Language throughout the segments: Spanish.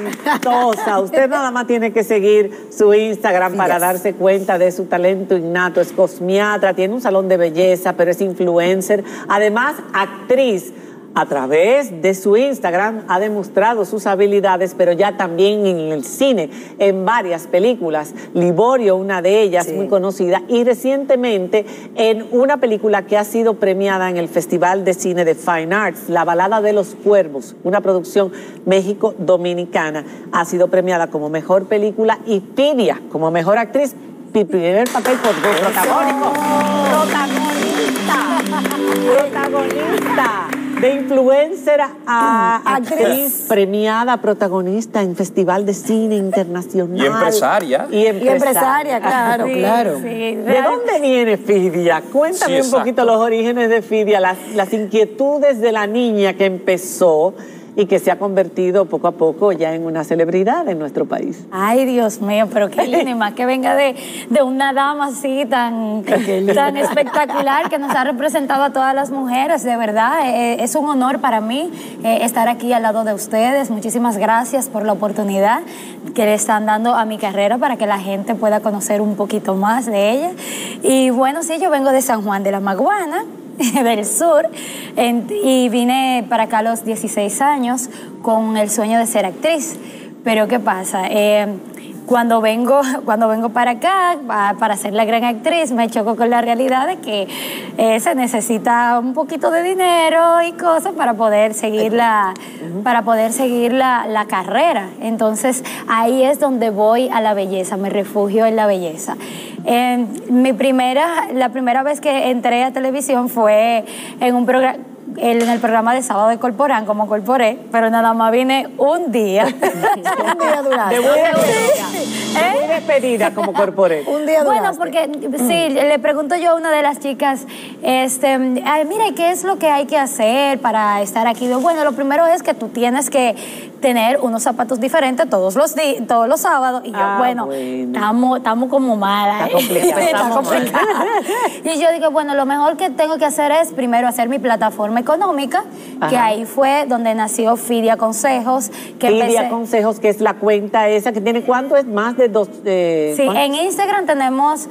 talentosa. Usted nada más tiene que seguir su Instagram para darse cuenta de su talento innato. Es cosmiatra, tiene un salón de belleza, pero es influencer. Además, actriz. A través de su Instagram ha demostrado sus habilidades, pero ya también en el cine, en varias películas. Liborio, una de ellas, muy conocida, y recientemente en una película que ha sido premiada en el Festival de Cine de Fine Arts, La balada de los cuervos, una producción México-Dominicana, ha sido premiada como mejor película y Fidia como mejor actriz. Primer papel protagónico. Protagonista. De influencer a actriz premiada, protagonista en Festival de Cine Internacional. Y empresaria. Y empresaria, claro, claro. Sí. ¿De dónde viene Fidia? Cuéntame un poquito los orígenes de Fidia, las inquietudes de la niña que empezó y que se ha convertido poco a poco ya en una celebridad en nuestro país. Ay, Dios mío, pero qué lindo, y más que venga de una dama así tan espectacular que nos ha representado a todas las mujeres, de verdad. Es un honor para mí estar aquí al lado de ustedes. Muchísimas gracias por la oportunidad que le están dando a mi carrera para que la gente pueda conocer un poquito más de ella. Y bueno, sí, yo vengo de San Juan de la Maguana, del sur, y vine para acá a los 16 años con el sueño de ser actriz. Pero ¿qué pasa? Cuando vengo para acá, para ser la gran actriz, me choco con la realidad de que se necesita un poquito de dinero y cosas para poder seguir la carrera. Entonces, ahí es donde voy a la belleza, me refugio en la belleza. La primera vez que entré a televisión fue en el programa de Sábado de Corporán, como corporé, pero nada más vine un día. Un día durante. Muy despedida como corporé. Un día durante. Bueno, porque sí, le pregunto yo a una de las chicas, mira, ¿qué es lo que hay que hacer para estar aquí? Bueno, lo primero es que tú tienes que tener unos zapatos diferentes todos los sábados. Y yo, bueno, estamos como malas. Está complicada. Y yo digo, bueno, lo mejor que tengo que hacer es primero hacer mi plataforma económica, que ahí fue donde nació Fidia Consejos. Fidia Consejos, que es la cuenta esa que tiene, ¿cuánto es? Más de dos... sí, en Instagram tenemos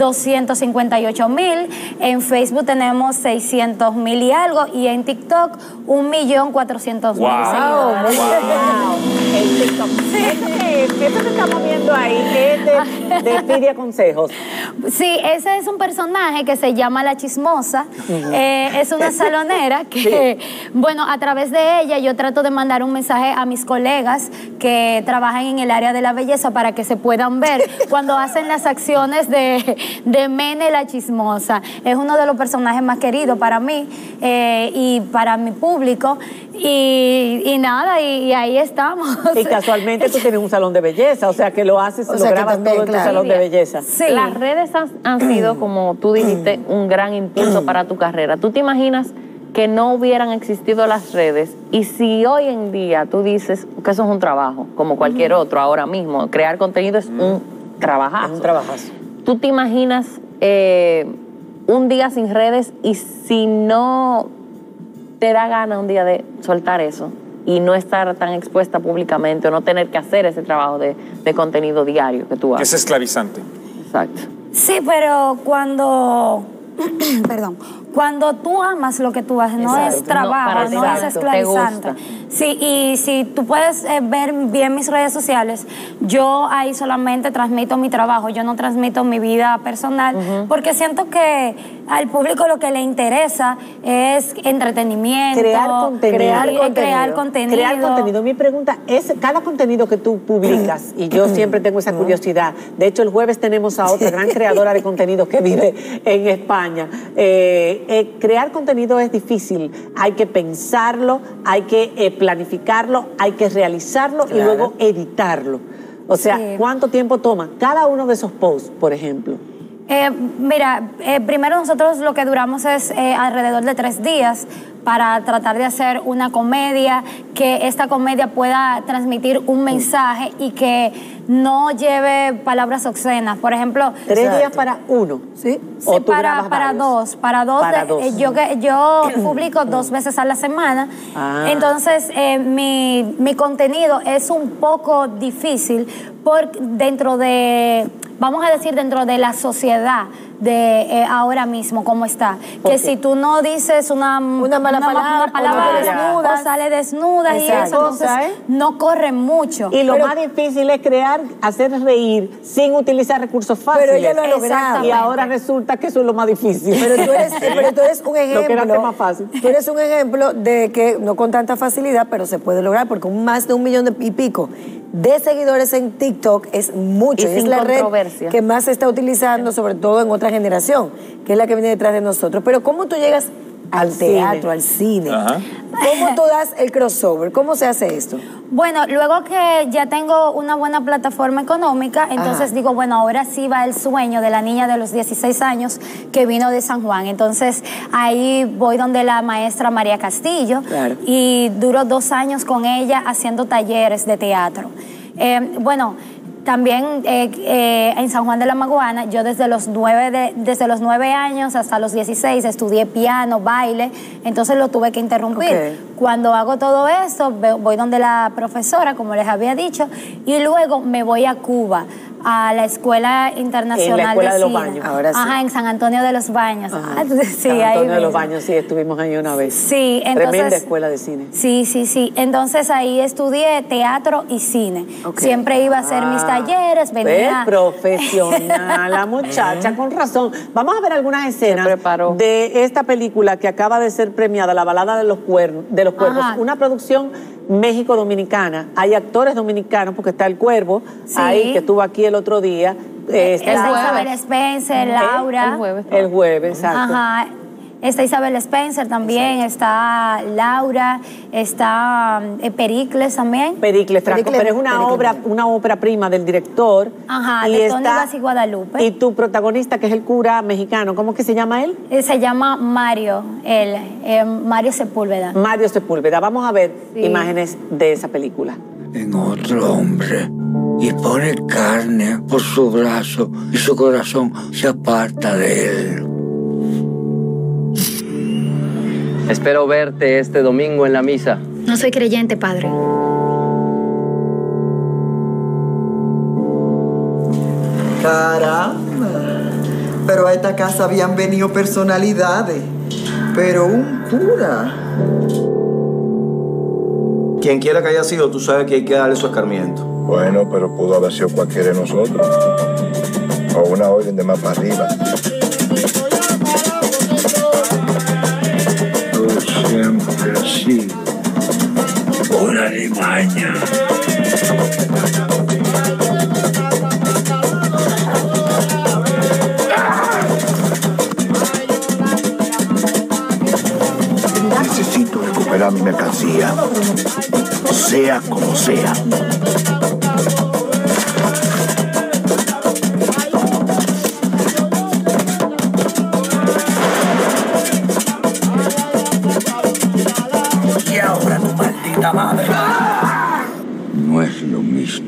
258,000, en Facebook tenemos 600,000 y algo, y en TikTok 1,400,000 seguidores. El TikTok. Eso que estamos viendo ahí es de Fidia Consejos. Sí, ese es un personaje que se llama La Chismosa. Es una salonera que, bueno, a través de ella yo trato de mandar un mensaje a mis colegas que trabajan en el área de la belleza para que se puedan ver cuando hacen las acciones de Mene La Chismosa. Es uno de los personajes más queridos para mí y para mi público. Y nada, y ahí estamos. Y casualmente tú tienes un salón de belleza, o sea que lo haces, lo grabas también, todo en tu salón de belleza. Sí. Las redes han sido, como tú dijiste, un gran impulso para tu carrera. ¿Tú te imaginas que no hubieran existido las redes? Y si hoy en día tú dices que eso es un trabajo, como cualquier otro ahora mismo, crear contenido es un trabajazo. Es un trabajazo. ¿Tú te imaginas un día sin redes y si no te da gana un día de soltar eso y no estar tan expuesta públicamente o no tener que hacer ese trabajo de contenido diario que tú haces? Es esclavizante. Exacto. Sí, pero cuando tú amas lo que tú haces, no es trabajo, no es esclavizante. Sí, y si tú puedes ver bien mis redes sociales, yo ahí solamente transmito mi trabajo, yo no transmito mi vida personal, porque siento que al público lo que le interesa es entretenimiento, crear contenido. Mi pregunta es, cada contenido que tú publicas, y yo siempre tengo esa curiosidad, de hecho el jueves tenemos a otra gran creadora de contenido que vive en España. Crear contenido es difícil, hay que pensarlo, hay que planificarlo, hay que realizarlo y luego editarlo. O sea, ¿cuánto tiempo toma cada uno de esos posts, por ejemplo? Mira, primero nosotros lo que duramos es alrededor de 3 días para tratar de hacer una comedia, que esta comedia pueda transmitir un mensaje y que no lleve palabras obscenas. Por ejemplo... 3 días para uno, ¿sí? Sí, para dos. Para dos. Yo publico 2 veces a la semana. Entonces, mi contenido es un poco difícil dentro de la sociedad de ahora mismo, cómo está. Que si tú no dices una mala palabra desnuda, o sale desnuda y eso, entonces no corre mucho. Y lo más difícil es hacer reír sin utilizar recursos fáciles. Pero ella lo ha logrado. Y ahora resulta que eso es lo más difícil. Pero tú eres un ejemplo. Lo que era más fácil. Tú eres un ejemplo de que no con tanta facilidad, pero se puede lograr, porque más de 1 millón y pico de seguidores en TikTok es mucho. Y es la red que más se está utilizando, sobre todo en otra generación, que es la que viene detrás de nosotros. Pero ¿cómo tú llegas al teatro, al cine? Ajá. ¿Cómo tú das el crossover? ¿Cómo se hace esto? Bueno, luego que ya tengo una buena plataforma económica, entonces digo, bueno, ahora sí va el sueño de la niña de los 16 años que vino de San Juan. Entonces ahí voy donde la maestra María Castillo y duro 2 años con ella haciendo talleres de teatro. Bueno, también en San Juan de la Maguana, yo desde los 9 años hasta los 16 estudié piano, baile, entonces lo tuve que interrumpir. Cuando hago todo eso, voy donde la profesora, como les había dicho, y luego me voy a Cuba, a la Escuela Internacional en la Escuela de los Cine. Baños. Ahora sí. Ajá, en San Antonio de los Baños. Sí, San ahí Antonio de los mismo. Baños, sí, estuvimos ahí una vez. Sí, entonces... Tremenda escuela de cine. Sí. Entonces ahí estudié teatro y cine. Siempre iba a hacer mis talleres, venía... Profesional, la muchacha, con razón. Vamos a ver algunas escenas de esta película que acaba de ser premiada, La balada de los cuervos. Una producción México-dominicana. Hay actores dominicanos, porque está El Cuervo, ahí, que estuvo aquí el otro día. Está Isabel Spencer, Laura. El jueves, exacto. Ajá. Está Isabel Spencer también, está Laura, está Pericles también. Pericles Franco, pero es una obra prima del director. Ajá, de Tony Vaz y Guadalupe. Y tu protagonista, que es el cura mexicano, ¿cómo que se llama él? Se llama Mario, Mario Sepúlveda. Mario Sepúlveda. Vamos a ver imágenes de esa película. En otro hombre y pone carne por su brazo y su corazón se aparta de él. Espero verte este domingo en la misa. No soy creyente, padre. Caramba. Pero a esta casa habían venido personalidades. Pero un cura. Quien quiera que haya sido, tú sabes que hay que darle su escarmiento. Bueno, pero pudo haber sido cualquiera de nosotros. O una orden de más para arriba. Siempre así, una limaña. Necesito recuperar mi mercancía, sea como sea. Madre. No es lo mismo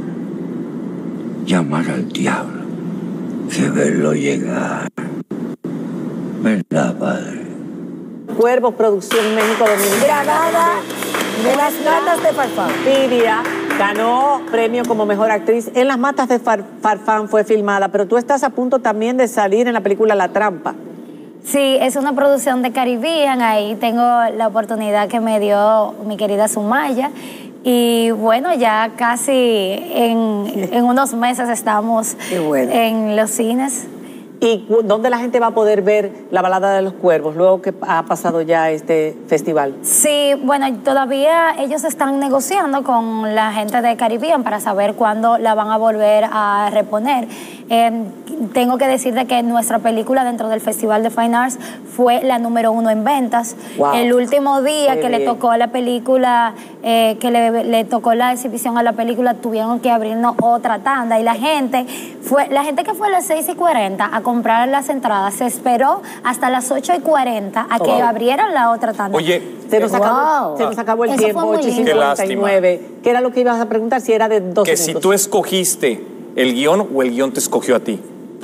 llamar al diablo que verlo llegar. ¿Verdad, padre? Cuervos, producción México-dominicana. Grabada de las matas de Farfán. Pidia ganó premio como mejor actriz. En las matas de Farfán fue filmada, pero tú estás a punto también de salir en la película La Trampa. Sí, es una producción de Caribbean, ahí tengo la oportunidad que me dio mi querida Sumaya y bueno, ya casi en unos meses estamos en los cines. ¿Y dónde la gente va a poder ver La Balada de los Cuervos luego que ha pasado ya este festival? Sí, bueno, todavía ellos están negociando con la gente de Caribbean para saber cuándo la van a volver a reponer. Tengo que decirte que nuestra película dentro del Festival de Fine Arts fue la número 1 en ventas. Wow. El último día Qué que bien. le tocó a la película, le tocó la exhibición a la película, tuvieron que abrirnos otra tanda y la gente que fue a las 6:40 a comprar las entradas se esperó hasta las 8:40 a que abrieran la otra tanda. Oye, Se nos acabó el Eso tiempo, fue muy lindo. 8:59. ¿Qué era lo que ibas a preguntar? Si era de 2 que segundos. si tú escogiste el guión o el guión te escogió a ti.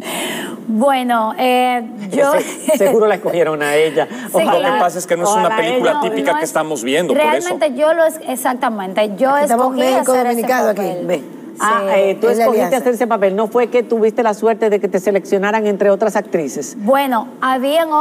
Bueno, yo... Seguro la escogieron a ella. Sí, Lo que pasa es que no es una Ojalá película ella. típica no que es- estamos viendo, Realmente exactamente, yo Estamos escogí México hacer ese Dominicano aquí, papel. ve. Tú es la escogiste alianza. hacer ese papel. ¿No fue que tuviste la suerte de que te seleccionaran entre otras actrices? Bueno, habían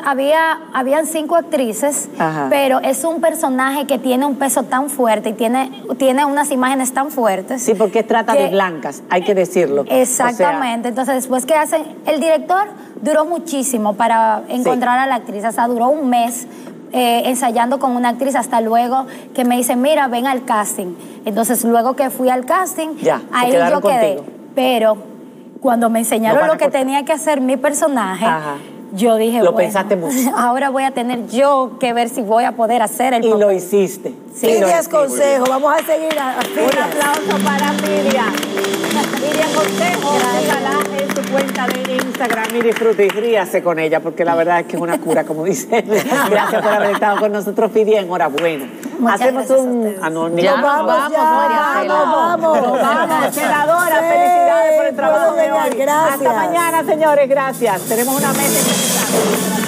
5 actrices, Ajá. pero es un personaje que tiene un peso tan fuerte y tiene unas imágenes tan fuertes. Sí, porque trata de que- blancas, hay que decirlo. Exactamente. Entonces, después que hacen, el director duró muchísimo para encontrar a la actriz, o sea, duró un mes ensayando con una actriz hasta luego que me dice, mira, ven al casting. Entonces, luego que fui al casting, Ya, se ahí quedaron yo quedé. contigo. Pero cuando me No enseñaron van a lo que cortar. tenía que hacer mi personaje, Ajá. yo dije, Lo bueno, pensaste mucho. ahora voy a tener yo que ver si voy a poder hacer el Y papel. lo hiciste. Sí, Miriam lo Consejo, vamos a seguir a Un Miriam. aplauso para Miriam. Miriam Consejo, sígala en su cuenta de Instagram y disfrute y ríase con ella, porque la verdad es que es una cura, como dice. Gracias por haber estado con nosotros, Fidi, enhorabuena. Muchas Hacemos gracias a un... ustedes. ni Ya nos nos vamos, María Cela. Vamos. Senadora, Sí, felicidades por el trabajo de puedo hoy. venir, gracias. Hasta mañana, señores, gracias. Tenemos una mesa.